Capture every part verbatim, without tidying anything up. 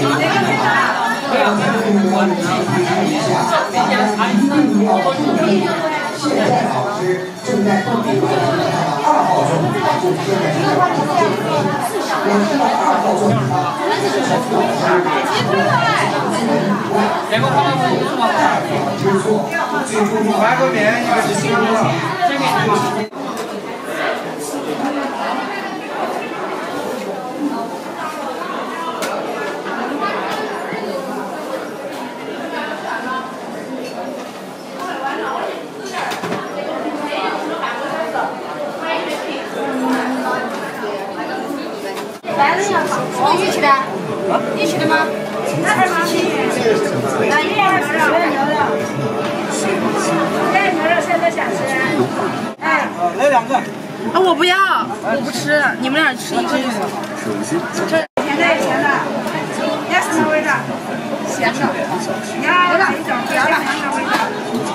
现在老师正在报名我们的二号中，就是现在正在报名中。我知道二号中啊，是老师这个方法有什么？ 知错，最重要翻个面一个是新的。 来了呀，我一起的，一起的吗？那还吗？那一二十牛肉，来牛肉现在想吃？哎， 来两个。 啊，我不要，我不吃，你们俩吃一个就行。 这甜的咸的，要什么味道？咸的。要哪一种？要哪一种味道？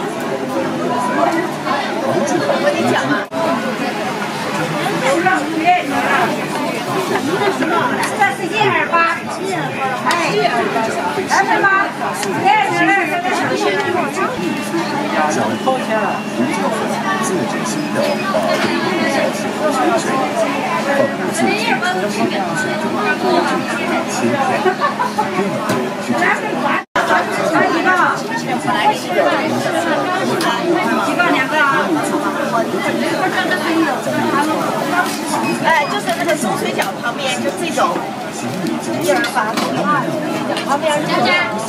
我跟你讲啊。牛肉别牛肉。 这个是一二八，哎，一二八，二十八，来来来，这个小心。 想掏钱了，自制型的保利小时候水水，放自己从清凉水中多制品切片，这样去制造。 来一个，一个两个啊。 哎，就是那个中水饺旁边，就这种一二八，旁边是。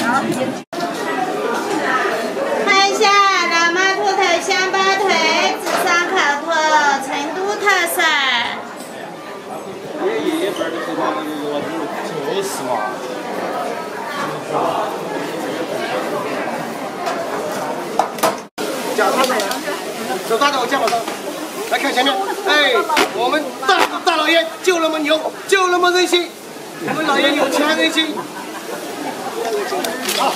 看一下老妈兔头香包腿，紫砂烤兔，成都特色。 就是嘛。 脚踏着，手搭在我肩膀上，来看前面。哎，我们大大老爷就那么牛，就那么任性。我们老爷有钱还任性。好，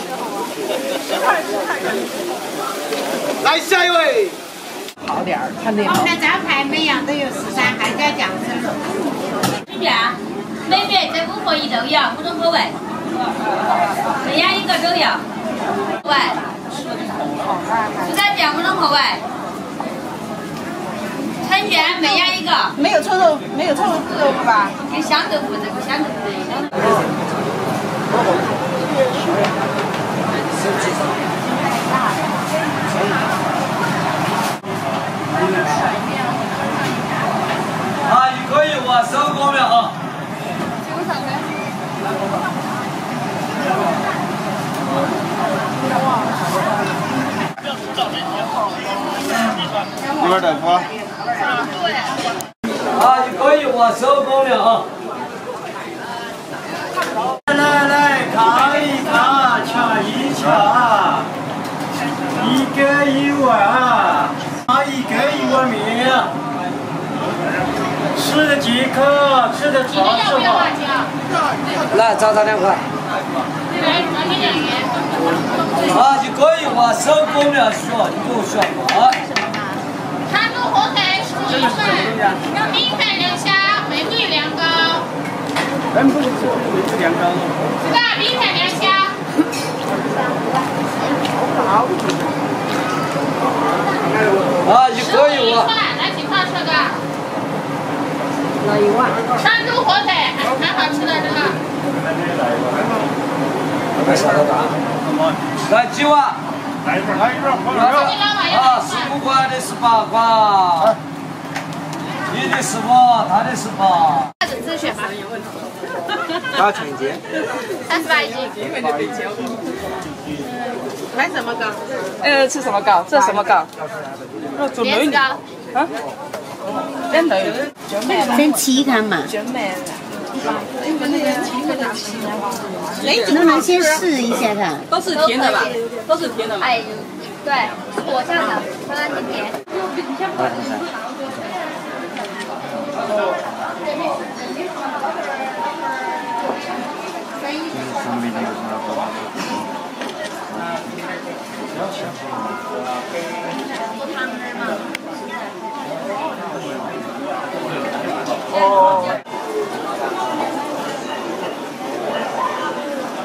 来下一位。 好点儿，看那个。 我们的招牌每样都有十三，还加酱汁。 随便，每边这五合一都有，五种口味，每样一个都有。喂，十三酱五种口味。 春卷每样一个， 没有臭豆，没有臭豆腐吧？ 有香豆腐，这个香豆腐。 阿姨可以我手工面啊。 一碗豆腐。 啊，你可以我手工面啊！来来来，看一看，瞧一瞧，一个一碗，啊，一个一碗面，吃的即可，吃的超吃好。来，找他两块。啊，你可以我手工面说，你给我说啊。 成都火腿十一份，有米饭两虾，玫瑰两个。 咱不是玫瑰两个。 是吧？米饭两虾。 啊，你可以我。 来几块这个？ 来一碗。 成都火腿很好吃的这个。 来几碗？ 来一份，来一份， 啊，十五块的十八块，你的十五，他的十八。 自选吧。 多少钱一斤？ 三十八一斤。 买什么糕？呃，吃什么糕？这什么糕？ 莲子糕。 啊？两豆。 真七看嘛。 真美。 能不能先试一下看？ 都是甜的吧？都是甜的吧？ 哎，对，果酱的，当然挺甜。 哦。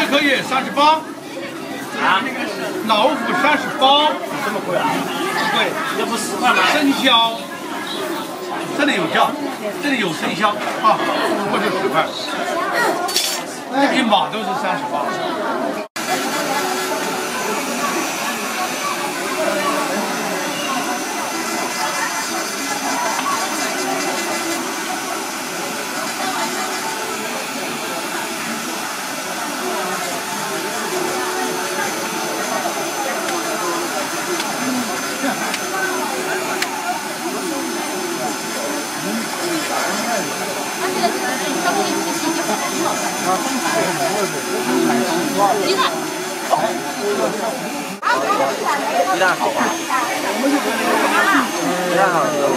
可以三十八。啊，老虎三十八。 这么贵啊？ 对， 这不十块吗？ 生肖，这里有价，这里有生肖啊，不是十块。这匹马都是三十八。 鸡蛋， 鸡蛋好吧？鸡蛋好吃。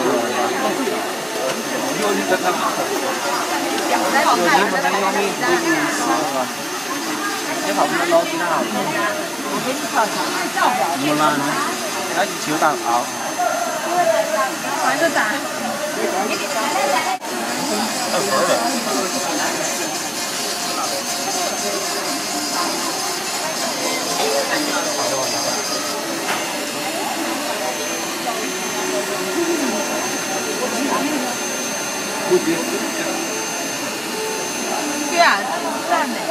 你好，我老鸡蛋好吃。冇啦，还是炒蛋炒。 玩个蛋。 二十了。 对啊，赞的。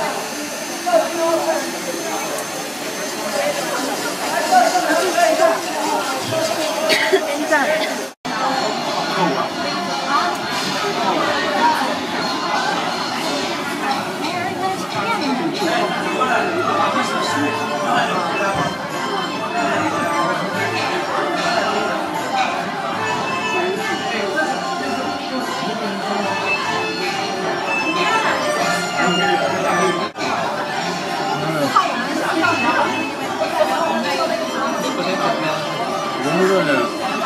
赞。 热热的。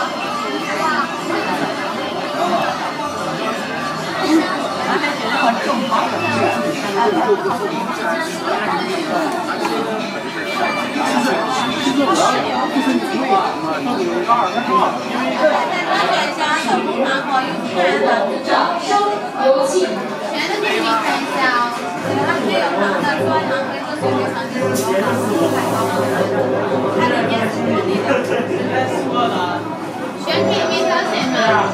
油气，全都给你看一下哦。它没有糖的做糖跟做水果糖就是多糖，还有面是原力的。选品面条线吗？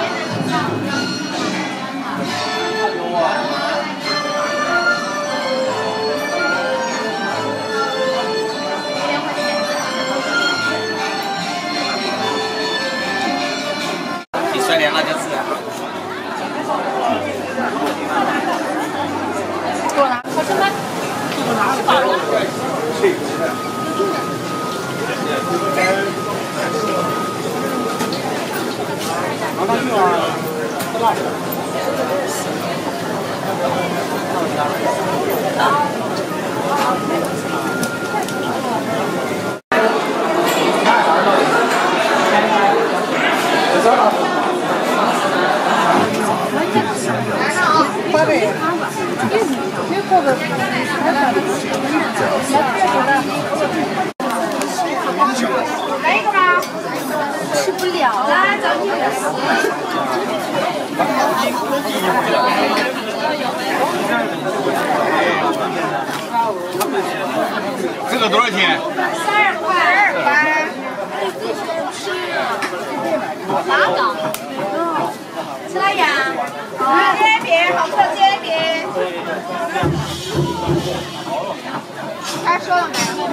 你摔凉了就吃啊。 给我拿，好吃吗？我拿吃饱了。 拿上去啊！不辣。 八百。 来一个吧，吃不了。来，找你这个多少钱？ 三十块，二块。哪个？吃了呀？好，煎饼，好吃的煎饼。他说了没？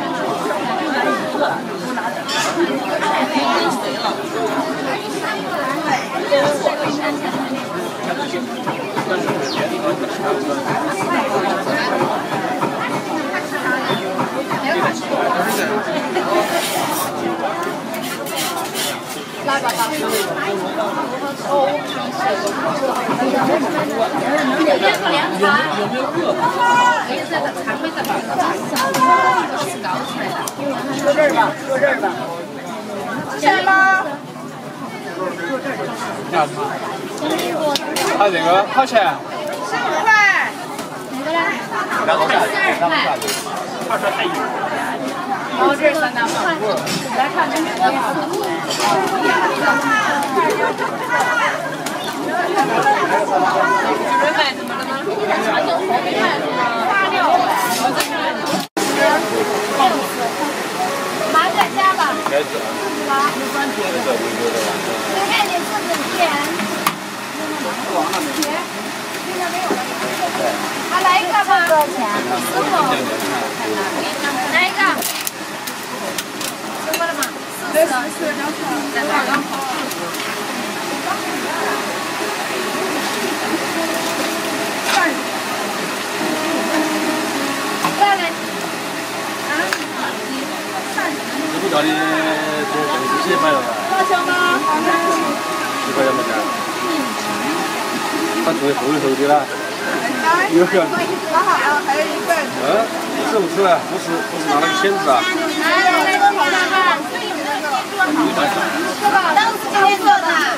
来吧，爸。哦， 有没有凉茶？有没有热茶？可以在这常规的吧，都是搞出来的。 坐这儿吧，坐这儿吧。吃什么？ 它这个好钱？ 十五块。 两个价，两个价。 二十太油。 哦，这是三大棒。来看这个。没买怎么了吗？长颈猴没买是吗？八六。 啊，来一个吧。多少钱？师傅。来一个。吃过了吗？四十。再来个。再来。啊？ 师傅叫你做豆腐蟹买了吧？ 多少钱吗？ 十块钱没钱。他做的厚的厚的啦。有个。 刚好了，还有一份。 嗯，你吃不吃啊？不是不是拿那个钳子啊？ 来来来，多少钱？都是今天做的。